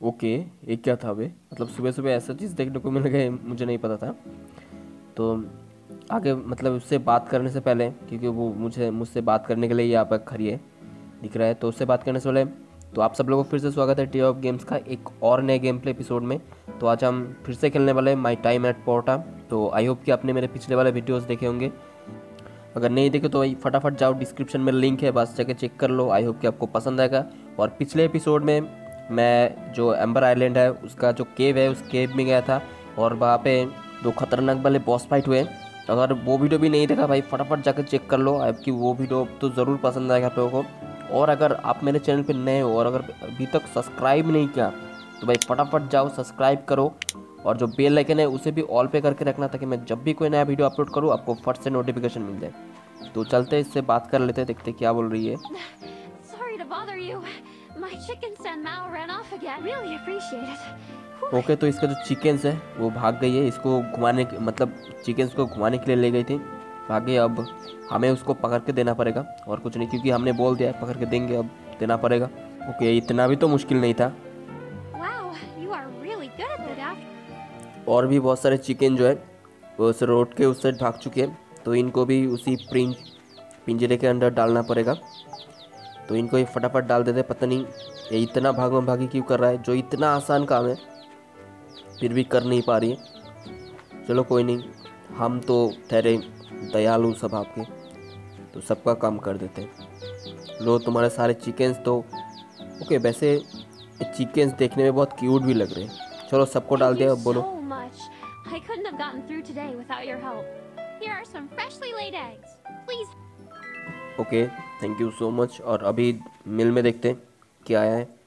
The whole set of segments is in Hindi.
ओके, ये क्या था बे? मतलब सुबह सुबह ऐसा चीज़ देखने को मिल गया, मुझे नहीं पता था। तो आगे मतलब उससे बात करने से पहले, क्योंकि वो मुझसे बात करने के लिए यहाँ पर खड़ी है, दिख रहा है, तो उससे बात करने से पहले तो आप सब लोगों को फिर से स्वागत है टी ऑफ गेम्स का एक और नए गेम प्ले एपिसोड में। तो आज हम फिर से खेलने वाले हैं माई टाइम एट पोर्टा। तो आई होप कि आपने मेरे पिछले वाले वीडियोस देखे होंगे। अगर नहीं देखे तो भाई फटाफट जाओ, डिस्क्रिप्शन में लिंक है, बस जाके चेक कर लो। आई होप कि आपको पसंद आएगा। और पिछले एपिसोड में मैं जो एम्बर आइलैंड है उसका जो केव है, उस केव में गया था और वहाँ पे दो खतरनाक वाले बॉस फाइट हुए। अगर वो वीडियो भी नहीं देखा भाई, फटाफट जाकर चेक कर लो, आपकी वो वीडियो तो ज़रूर पसंद आएगा आप लोगों को। और अगर आप मेरे चैनल पे नए हो और अगर अभी तक सब्सक्राइब नहीं किया तो भाई फटाफट जाओ सब्सक्राइब करो, और जो बेल आइकन है उसे भी ऑल पे करके रखना, ताकि मैं जब भी कोई नया वीडियो अपलोड करूँ आपको फट से नोटिफिकेशन मिल जाए। तो चलते इससे बात कर लेते, देखते क्या बोल रही है। Sorry to bother you. My chickens and Mao ran off again. Really appreciate it. Okay, तो इसका जो चिकन्स है वो भाग गई है। इसको घुमाने मतलब चिकन्स को घुमाने के लिए ले गई थी, भाग गई। अब हमें उसको पकड़ के देना पड़ेगा और कुछ नहीं, क्योंकि हमने बोल दिया है पकड़ के देंगे, अब देना पड़ेगा। ओके, इतना भी तो मुश्किल नहीं था। Wow, you are really good at it. और भी बहुत सारे चिकन जो है वो उस रोड के उस साइड भाग चुके हैं, तो इनको भी उसी पिंजरे के अंदर डालना पड़ेगा। तो इनको ये फटाफट डाल देते। पता नहीं ये इतना भागम भागी क्यों कर रहा है, जो इतना आसान काम है फिर भी कर नहीं पा रही है। चलो कोई नहीं, हम तो ठहरे दयालु स्वभाव के, तो सबका काम कर देते हैं। लो तुम्हारे सारे चिकन्स तो ओके। वैसे ये चिकन्स देखने में बहुत क्यूट भी लग रहे हैं। चलो सबको डाल दिया, अब बोलो। So much. I couldn't have gotten through today without your help. Here are some freshly laid eggs. Please. Okay, thank you so much. और अभी मिल में देखते हैं क्या आया है।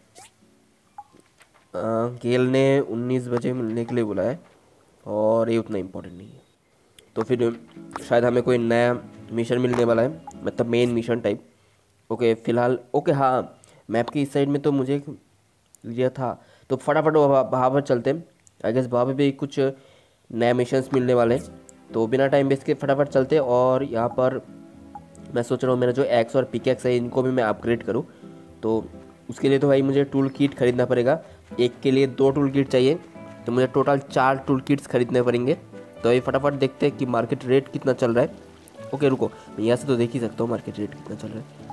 गेल ने 19 बजे मिलने के लिए बुलाया है और ये उतना इम्पोर्टेंट नहीं है, तो फिर शायद हमें कोई नया मिशन मिलने वाला है, मतलब मेन मिशन टाइप। ओके फ़िलहाल ओके, हाँ मैप की इस साइड में तो मुझे लिया था, तो फटाफट वहाँ पर चलते हैं। आई गेस वहाँ पर भी कुछ नया मिशंस मिलने वाले हैं, तो बिना टाइम वेस्ट के फटाफट चलते हैं। और यहाँ पर मैं सोच रहा हूँ मेरा जो एक्स और पिकेक्स है इनको भी मैं अपग्रेड करूँ, तो उसके लिए तो भाई मुझे टूल किट खरीदना पड़ेगा। एक के लिए 2 टूल किट चाहिए, तो मुझे टोटल 4 टूल किट्स खरीदने पड़ेंगे। तो ये फटाफट देखते हैं कि मार्केट रेट कितना चल रहा है। ओके रुको, मैं यहाँ से तो देख ही सकता हूँ मार्केट रेट कितना चल रहा है।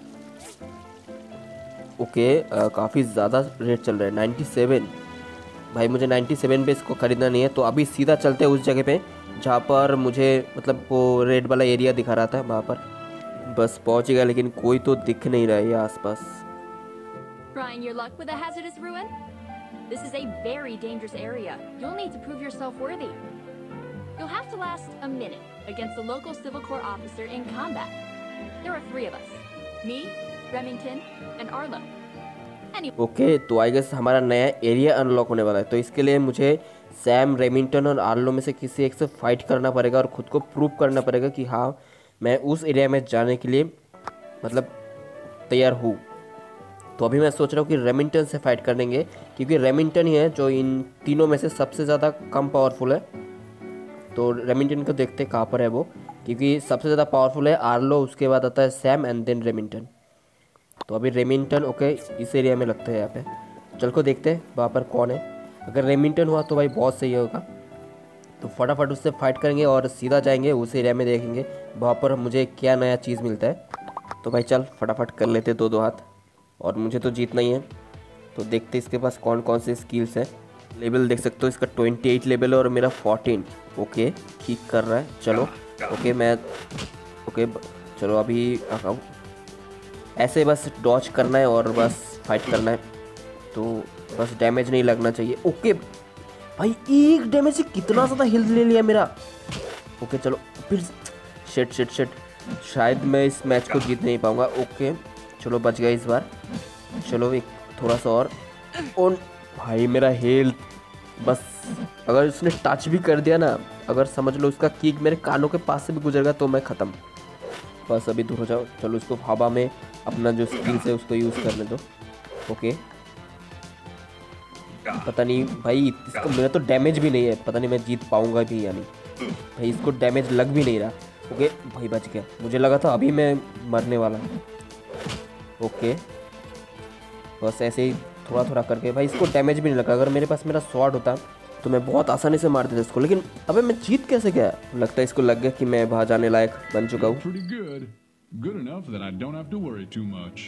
ओके काफ़ी ज़्यादा रेट चल रहा है, 97। भाई मुझे 97 पे इसको ख़रीदना नहीं है, तो अभी सीधा चलते हैं उस जगह पे जहाँ पर मुझे मतलब वो रेड वाला एरिया दिखा रहा था, वहाँ पर बस पहुँच गया, लेकिन कोई तो दिख नहीं रहा है आसपास। Trying your luck with a hazardous ruin? This is a very dangerous area. You'll need to prove yourself worthy. You'll have to last a minute against the local civil corps officer in combat. There are 3 of us. Me, Remington, and Arlo. Okay, तो आई गेस हमारा नया एरिया अनलॉक होने वाला है, तो इसके लिए मुझे सैम, रेमिंगटन और आर्लो में से किसी एक से फाइट करना पड़ेगा और ख़ुद को प्रूव करना पड़ेगा कि हाँ मैं उस एरिया में जाने के लिए मतलब तैयार हूँ। तो अभी मैं सोच रहा हूँ कि रेमिंगटन से फाइट कर देंगे, क्योंकि रेमिंगटन ही है जो इन तीनों में से सबसे ज़्यादा कम पावरफुल है। तो रेमिंगटन को देखते कहाँ पर है वो, क्योंकि सबसे ज़्यादा पावरफुल है आर्लो, उसके बाद आता है सैम एंड देन रेमिंगटन। तो अभी रेमिंगटन ओके इस एरिया में लगता है यहाँ पे। चल को देखते हैं वहाँ पर कौन है। अगर रेमिंगटन हुआ तो भाई बहुत सही होगा, तो फटाफट उससे फाइट करेंगे और सीधा जाएंगे उस एरिया में, देखेंगे वहाँ पर मुझे क्या नया चीज़ मिलता है। तो भाई चल फटाफट कर लेते 2-2 हाथ, और मुझे तो जीतना ही है। तो देखते इसके पास कौन कौन से स्किल्स हैं। लेवल देख सकते हो इसका 28 लेवल है और मेरा 14। ओके ठीक कर रहा है, चलो ओके मैं ओके चलो अभी ऐसे बस डॉज करना है और बस फाइट करना है, तो बस डैमेज नहीं लगना चाहिए। ओके भाई एक डैमेज से कितना ज़्यादा हेल्थ ले लिया मेरा। ओके चलो फिर शिट शायद मैं इस मैच को जीत नहीं पाऊँगा। ओके चलो बच गया इस बार। चलो एक थोड़ा सा और भाई मेरा हेल्थ बस, अगर उसने टच भी कर दिया ना, अगर समझ लो उसका किक मेरे कानों के पास से भी गुजरेगा तो मैं ख़त्म। बस अभी दूर हो जाओ। चलो उसको हवा में अपना जो स्किल्स है उसको यूज़ करने दो। ओके पता नहीं भाई इसका मेरा तो डैमेज भी नहीं है, पता नहीं मैं जीत पाऊँगा भी या नहीं। भाई इसको डैमेज लग भी नहीं रहा। ओके भाई बच गया, मुझे लगा था अभी मैं मरने वाला। ओके बस ऐसे ही थोड़ा थोड़ा करके। भाई इसको डैमेज भी नहीं लगा, अगर मेरे पास मेरा स्वॉर्ड होता तो मैं बहुत आसानी से मार देता इसको, लेकिन अबे मैं जीत कैसे गया? लगता है इसको लग गया कि मैं बाहर जाने लायक बन चुका हूँ। Pretty good. Good enough that I don't have to worry too much.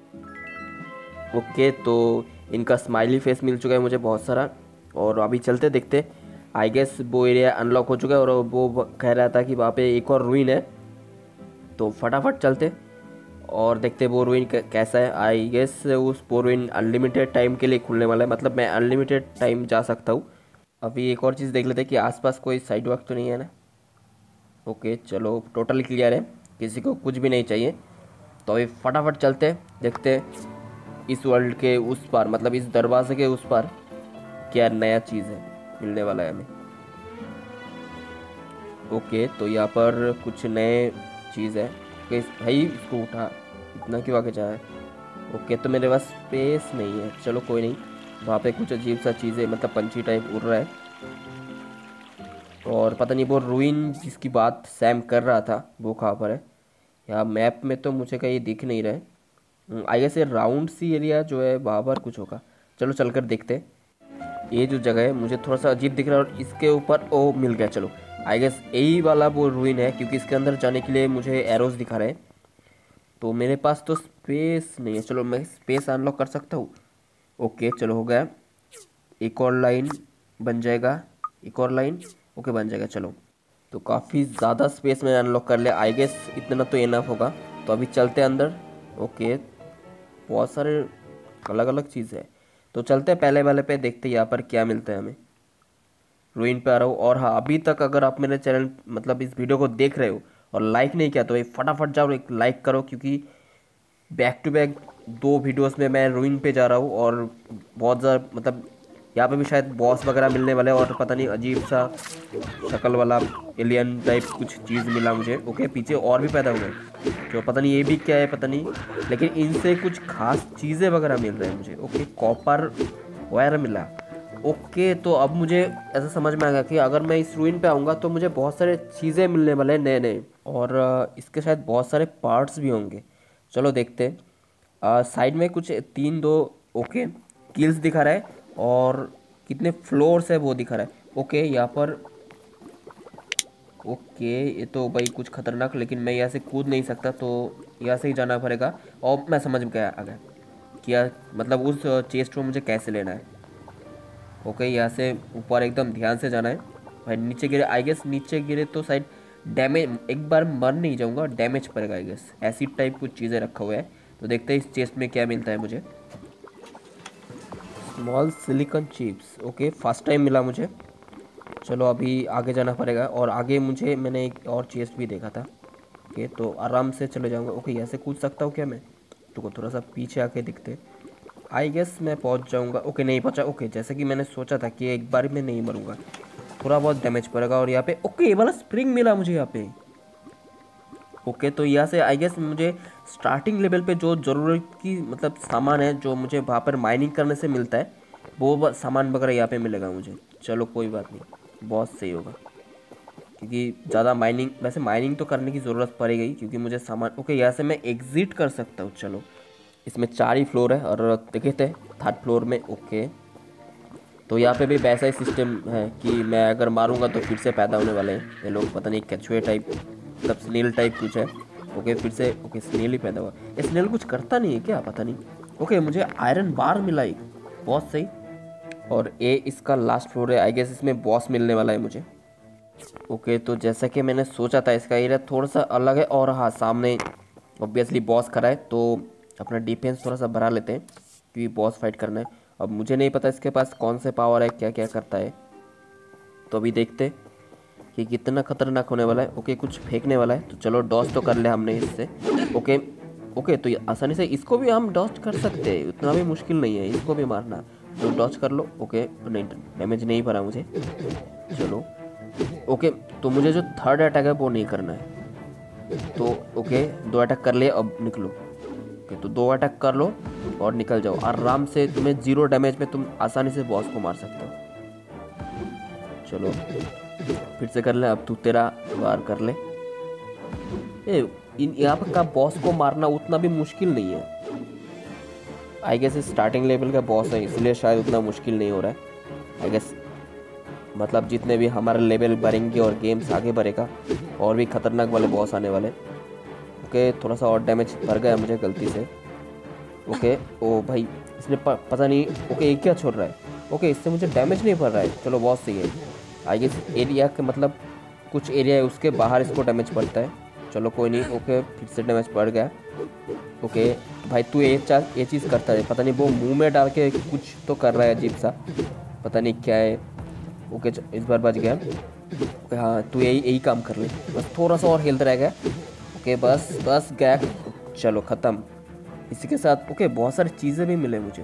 Okay, तो इनका स्माइली फेस मिल चुका है मुझे बहुत सारा, और अभी चलते देखते। आई गेस वो एरिया अनलॉक हो चुका है, और वो कह रहा था कि वहाँ पे एक और रूइन है, तो फटाफट चलते और देखते वो रूइन कैसा है। आई गेस उस वो रूइन अनलिमिटेड टाइम के लिए खुलने वाला है, मतलब मैं अनलिमिटेड टाइम जा सकता हूँ। अभी एक और चीज़ देख लेते हैं कि आसपास कोई साइड वॉक तो नहीं है ना। ओके चलो, टोटली क्लियर है, किसी को कुछ भी नहीं चाहिए। तो अभी फटाफट चलते देखते इस वर्ल्ड के उस पार, मतलब इस दरवाजे के उस पार क्या नया चीज़ है मिलने वाला है हमें। ओके, तो यहाँ पर कुछ नए चीज़ है। भाई इसको उठा, इतना क्यों आगे जा रहा है? ओके, तो मेरे पास स्पेस नहीं है, चलो कोई नहीं। वहाँ पे कुछ अजीब सा चीज़ें, मतलब पंछी टाइप उड़ रहा है, और पता नहीं वो रूइन जिसकी बात सैम कर रहा था वो कहाँ पर है। यहाँ मैप में तो मुझे कहीं दिख नहीं रहा है। आई गेस ये राउंड सी एरिया जो है वहाँ पर कुछ होगा, चलो चलकर देखते हैं। ये जो जगह है मुझे थोड़ा सा अजीब दिख रहा है, और इसके ऊपर ओ मिल गया। चलो आई गेस यही वाला वो रूइन है, क्योंकि इसके अंदर जाने के लिए मुझे एरोस दिखा रहे हैं। तो मेरे पास तो स्पेस नहीं है, चलो मैं स्पेस अनलॉक कर सकता हूँ। ओके चलो हो गया, एक और लाइन बन जाएगा, एक और लाइन ओके बन जाएगा। चलो तो काफ़ी ज़्यादा स्पेस मैंने अनलॉक कर लिया, आई गेस इतना तो इनफ होगा। तो अभी चलते हैं अंदर। ओके, बहुत सारे अलग अलग चीज़ है, तो चलते हैं पहले वाले पे, देखते हैं यहाँ पर क्या मिलता है हमें। रूइन पे आ रहा हूँ, और हाँ अभी तक अगर आप मेरे चैनल मतलब इस वीडियो को देख रहे हो और लाइक नहीं किया तो भाई फटाफट जाओ एक लाइक करो, क्योंकि बैक टू बैक 2 वीडियोस में मैं रूइन पे जा रहा हूँ, और बहुत ज़्यादा मतलब यहाँ पे भी शायद बॉस वगैरह मिलने वाले हैं, और पता नहीं अजीब सा शक्ल वाला एलियन टाइप कुछ चीज़ मिला मुझे। ओके, पीछे और भी पैदा हुए जो पता नहीं ये भी क्या है पता नहीं, लेकिन इनसे कुछ खास चीज़ें वगैरह मिल रही हैं मुझे। ओके, कॉपर वायर मिला। ओके, तो अब मुझे ऐसा समझ में आ गया कि अगर मैं इस रूइन पे आऊँगा तो मुझे बहुत सारे चीज़ें मिलने वाले हैं नए नए, और इसके शायद बहुत सारे पार्ट्स भी होंगे। चलो देखते हैं। साइड में कुछ 3-2 ओके किल्स दिखा रहा है, और कितने फ्लोर्स है वो दिखा रहा है। ओके यहाँ पर ओके, ये तो भाई कुछ खतरनाक, लेकिन मैं यहाँ से कूद नहीं सकता, तो यहाँ से ही जाना पड़ेगा। और मैं समझ गया आ गया क्या, मतलब उस चेस्ट को मुझे कैसे लेना है। ओके, यहाँ से ऊपर एकदम ध्यान से जाना है। भाई नीचे गिरे, आई गेस नीचे गिरे तो शायद डैमेज, एक बार मर नहीं जाऊँगा, डैमेज पड़ेगा आई गेस। एसिड टाइप कुछ चीज़ें रखा हुआ है, तो देखते हैं इस चेस्ट में क्या मिलता है मुझे। Small silicon chips, okay first time मिला मुझे। चलो अभी आगे जाना पड़ेगा, और आगे मैंने एक और चेस्ट भी देखा था। ओके, तो आराम से चले जाऊँगा। ओके, यहाँ से कूद सकता हूँ क्या मैं? तो थोड़ा सा पीछे आके दिखते, आई गेस मैं पहुँच जाऊँगा। ओके नहीं पहुँचा। ओके, जैसे कि मैंने सोचा था कि एक बार में नहीं मरूँगा, थोड़ा बहुत डैमेज पड़ेगा। और यहाँ पे ओके ये वाला स्प्रिंग मिला मुझे यहाँ पे। ओके, तो यहाँ से आई गेस मुझे स्टार्टिंग लेवल पे जो ज़रूरत की मतलब सामान है जो मुझे वहाँ पर माइनिंग करने से मिलता है, वो सामान वगैरह यहाँ पे मिलेगा मुझे। चलो कोई बात नहीं, बहुत सही होगा, क्योंकि ज़्यादा माइनिंग, वैसे माइनिंग तो करने की ज़रूरत पड़ेगी क्योंकि मुझे सामान। ओके, यहाँ से मैं एग्ज़िट कर सकता हूँ। चलो, इसमें 4 ही फ्लोर है, और देखे थे 3rd फ्लोर में। ओके, तो यहाँ पे भी वैसा ही सिस्टम है कि मैं अगर मारूंगा तो फिर से पैदा होने वाले हैं ये लोग, पता नहीं कछुए टाइप, मतलब स्नेल टाइप कुछ है। ओके, फिर से ओके स्नेल ही पैदा हुआ। ये स्नेल कुछ करता नहीं है क्या, पता नहीं। ओके, मुझे आयरन बार मिला एक, बहुत सही। और ये इसका लास्ट फ्लोर है, आई गेस इसमें बॉस मिलने वाला है मुझे। ओके, तो जैसा कि मैंने सोचा था इसका एरिया थोड़ा सा अलग है, और हाँ सामने ऑब्वियसली बॉस खड़ा है, तो अपना डिफेंस थोड़ा सा बढ़ा लेते हैं क्योंकि बॉस फाइट करना है। अब मुझे नहीं पता इसके पास कौन से पावर है, क्या क्या करता है, तो अभी देखते कि कितना खतरनाक होने वाला है। ओके, कुछ फेंकने वाला है, तो चलो डॉज तो कर ले हमने इससे। ओके ओके, तो आसानी से इसको भी हम डॉज कर सकते हैं, उतना भी मुश्किल नहीं है इसको भी मारना, तो डॉज कर लो। ओके, नहीं डैमेज नहीं पड़ा मुझे। चलो ओके, तो मुझे जो 3rd अटैक है वो नहीं करना है, तो ओके 2 अटैक कर लिए, अब निकलो। ओके, तो 2 अटैक कर लो और निकल जाओ आराम से, तुम्हें 0 डैमेज में तुम आसानी से बॉस को मार सकते हो। चलो फिर से कर ले, अब तू तेरा वार कर ले। यहाँ का बॉस को मारना उतना भी मुश्किल नहीं है, आई गेस स्टार्टिंग लेवल का बॉस है, इसलिए शायद उतना मुश्किल नहीं हो रहा है आई गेस। मतलब जितने भी हमारा लेवल बढ़ेंगे और गेम्स आगे बढ़ेगा और भी खतरनाक वाले बॉस आने वाले। ओके, थोड़ा सा और डैमेज भर गया मुझे गलती से। ओके, ओ भाई इसने पता नहीं। ओके, ये क्या छोड़ रहा है? ओके, इससे मुझे डैमेज नहीं पड़ रहा है। चलो बहुत सही है। आई गेस एरिया के मतलब कुछ एरिया है उसके बाहर इसको डैमेज पड़ता है। चलो कोई नहीं। ओके, फिर से डैमेज पड़ गया। ओके भाई, तू ये चीज़ करता है, पता नहीं वो मुंह में डाल के कुछ तो कर रहा है अजीब सा, पता नहीं क्या है। ओके, इस बार बच गया। ओके हाँ, तू यही काम कर ले, बस थोड़ा सा और हेल्थ रह गया। ओके बस गया। चलो ख़त्म इसी के साथ। ओके, बहुत सारी चीज़ें भी मिले मुझे।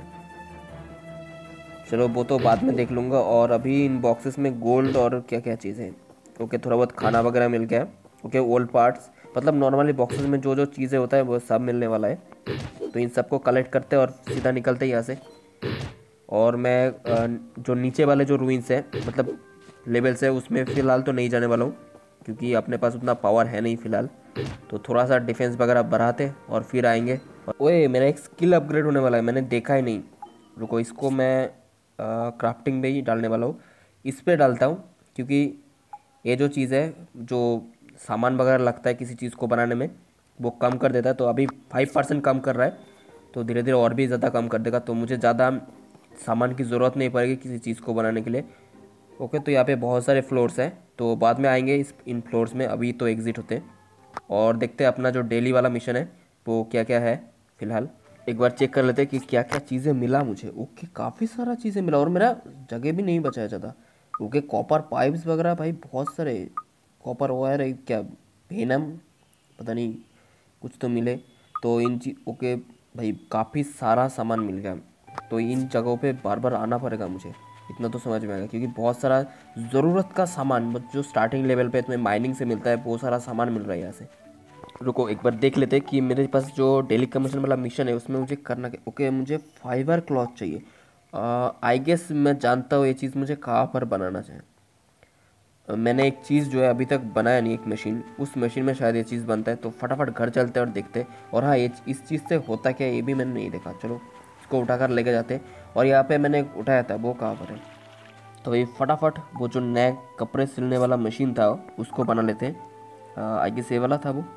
चलो वो तो बाद में देख लूँगा। और अभी इन बॉक्सेस में गोल्ड और क्या क्या चीज़ें हैं। ओके, थोड़ा बहुत खाना वगैरह मिल गया। ओके, ओल्ड पार्ट्स, मतलब नॉर्मली बॉक्सेस में जो जो चीज़ें होता है वो सब मिलने वाला है। तो इन सबको कलेक्ट करते और सीधा निकलते यहाँ से। और मैं जो नीचे वाले जो रूइंस है मतलब लेवल्स है उसमें फ़िलहाल तो नहीं जाने वाला हूँ, क्योंकि अपने पास उतना पावर है नहीं फ़िलहाल। तो थोड़ा सा डिफेंस वगैरह बढ़ाते और फिर आएंगे। ओए, मेरा एक स्किल अपग्रेड होने वाला है, मैंने देखा ही नहीं। रुको, इसको मैं क्राफ्टिंग में ही डालने वाला हूँ। इस पर डालता हूँ क्योंकि ये जो चीज़ है, जो सामान वगैरह लगता है किसी चीज़ को बनाने में, वो कम कर देता है। तो अभी 5% कम कर रहा है, तो धीरे धीरे और भी ज़्यादा कम कर देगा। तो मुझे ज़्यादा सामान की ज़रूरत नहीं पड़ेगी किसी चीज़ को बनाने के लिए। ओके, तो यहाँ पे बहुत सारे फ्लोर्स हैं, तो बाद में आएंगे इन फ्लोर्स में। अभी तो एग्ज़िट होते हैं और देखते हैं अपना जो डेली वाला मिशन है वो क्या क्या है। फ़िलहाल एक बार चेक कर लेते हैं कि क्या क्या चीज़ें मिला मुझे। ओके, काफ़ी सारा चीज़ें मिला और मेरा जगह भी नहीं बचा है ज़्यादा। ओके, कॉपर पाइप्स वगैरह भाई बहुत सारे, कॉपर वायर है क्या, वेनम, पता नहीं कुछ तो मिले। तो ओके भाई, काफ़ी सारा सामान मिल गया। तो इन जगहों पे बार बार आना पड़ेगा मुझे, इतना तो समझ में आएगा, क्योंकि बहुत सारा ज़रूरत का सामान जो स्टार्टिंग लेवल पे तुम्हें माइनिंग से मिलता है वो सारा सामान मिल रहा है यहाँ से। रुको एक बार देख लेते हैं कि मेरे पास जो डेली कमीशन वाला मिशन है उसमें मुझे करना क्या। ओके, मुझे फाइबर क्लॉथ चाहिए। आई गेस मैं जानता हूँ ये चीज़ मुझे कहाँ पर बनाना चाहिए। मैंने एक चीज़ जो है अभी तक बनाया नहीं, एक मशीन, उस मशीन में शायद ये चीज़ बनता है। तो फटाफट घर चलते हैं और देखते हैं। और हाँ, ये इस चीज़ से होता क्या है ये भी मैंने नहीं देखा। चलो इसको उठाकर लेके जाते हैं। और यहाँ पे मैंने उठाया था, वो कहाँ पर है? तो ये फटाफट वो जो नया कपड़े सिलने वाला मशीन था उसको बना लेते हैं। आई गेस ये वाला था वो।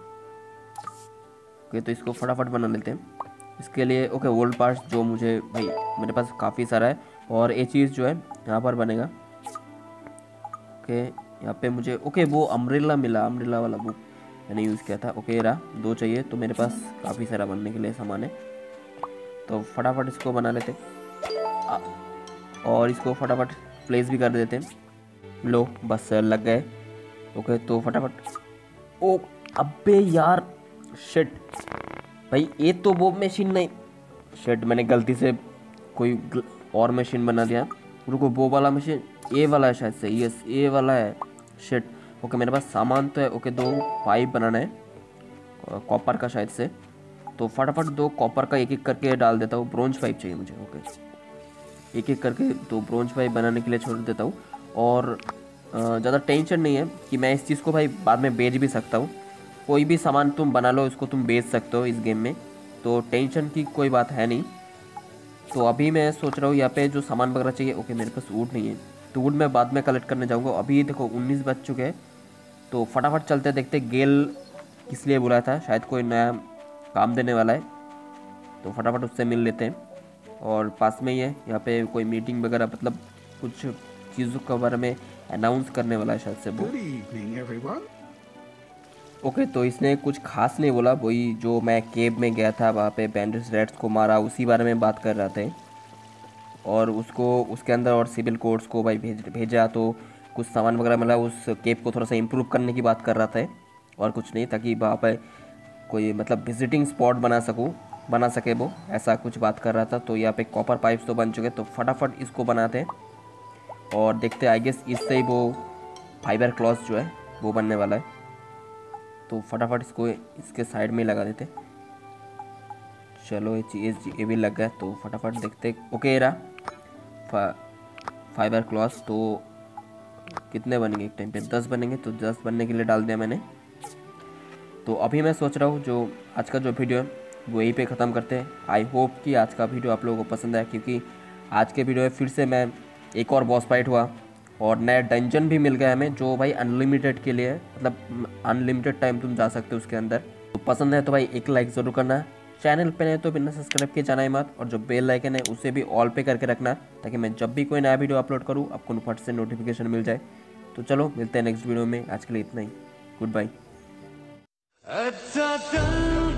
ओके, तो इसको फटाफट बना लेते हैं। इसके लिए ओके, ओल्ड पार्ट्स जो मुझे भाई मेरे पास काफ़ी सारा है। और ये चीज़ जो है यहाँ पर बनेगा। ओके, यहाँ पे मुझे ओके वो अम्ब्रेला मिला, अम्ब्रेला वाला वो मैंने यूज़ किया था। ओके, रहा 2 चाहिए, तो मेरे पास काफ़ी सारा बनने के लिए सामान है। तो फटाफट इसको बना लेते और इसको फटाफट प्लेस भी कर देते हैं। लो बस लग गए। ओके, तो फटाफट। ओ अबे यार, शिट भाई, ये तो वो मशीन नहीं। शिट, मैंने गलती से कोई और मशीन बना दिया। रुको, वो वाला मशीन ये वाला है शायद से। यस, ये वाला है। शिट। ओके, मेरे पास सामान तो है। ओके, 2 पाइप बनाना है कॉपर का शायद से। तो फटाफट 2 कॉपर का एक एक करके डाल देता हूँ। ब्रोंज पाइप चाहिए मुझे। ओके, एक एक करके 2 ब्रोंज पाइप बनाने के लिए छोड़ देता हूँ। और ज़्यादा टेंशन नहीं है कि मैं इस चीज़ को भाई बाद में बेच भी सकता हूँ। कोई भी सामान तुम बना लो, इसको तुम बेच सकते हो इस गेम में, तो टेंशन की कोई बात है नहीं। तो अभी मैं सोच रहा हूँ यहाँ पे जो सामान वगैरह चाहिए। ओके, मेरे पास वुड नहीं है, तो वुड मैं बाद में कलेक्ट करने जाऊँगा। अभी देखो 19 बज चुके हैं, तो फटाफट चलते देखते गेल किस लिए बुलाया था, शायद कोई नया काम देने वाला है। तो फटाफट उससे मिल लेते हैं। और पास में ही है, यहाँ पे कोई मीटिंग वगैरह मतलब कुछ चीज़ों के बारे में अनाउंस करने वाला है शायद से वो। ओके, तो इसने कुछ खास नहीं बोला, वही जो मैं केव में गया था वहाँ पे बैंडिट्स रेड्स को मारा उसी बारे में बात कर रहा था। और उसको उसके अंदर और सिविल कोड्स को भाई भेजा, तो कुछ सामान वगैरह मिला, उस केव को थोड़ा सा इम्प्रूव करने की बात कर रहा था और कुछ नहीं, ताकि वहाँ पर कोई मतलब विजिटिंग स्पॉट बना सके वो, ऐसा कुछ बात कर रहा था। तो यहाँ पे कॉपर पाइप्स तो बन चुके, तो फटाफट इसको बनाते हैं और देखते हैं। आई गेस इससे ही वो फाइबर क्लॉथ जो है वो बनने वाला है। तो फटाफट इसको इसके साइड में लगा देते। चलो ये भी लग गया, तो फटाफट देखते। ओके, रहा फाइबर क्लॉथ। तो कितने बनेंगे एक टाइम पे? 10 बनेंगे, तो 10 बनने के लिए डाल दिया मैंने। तो अभी मैं सोच रहा हूँ जो आज का जो वीडियो है वो यहीं पे ख़त्म करते हैं। आई होप कि आज का वीडियो आप लोगों को पसंद आया, क्योंकि आज के वीडियो में फिर से मैं एक और बॉस फाइट हुआ और नया डंजन भी मिल गया हमें, जो भाई अनलिमिटेड के लिए है, मतलब अनलिमिटेड टाइम तुम जा सकते हो उसके अंदर। तो पसंद है तो भाई एक लाइक ज़रूर करना, चैनल पे नहीं तो बिना सब्सक्राइब किए जाना ही मत, और जो बेल आइकन है उसे भी ऑल पे करके रखना, ताकि मैं जब भी कोई नया वीडियो अपलोड करूँ आपको फट से नोटिफिकेशन मिल जाए। तो चलो मिलते हैं नेक्स्ट वीडियो में, आज के लिए इतना ही, गुड बाय।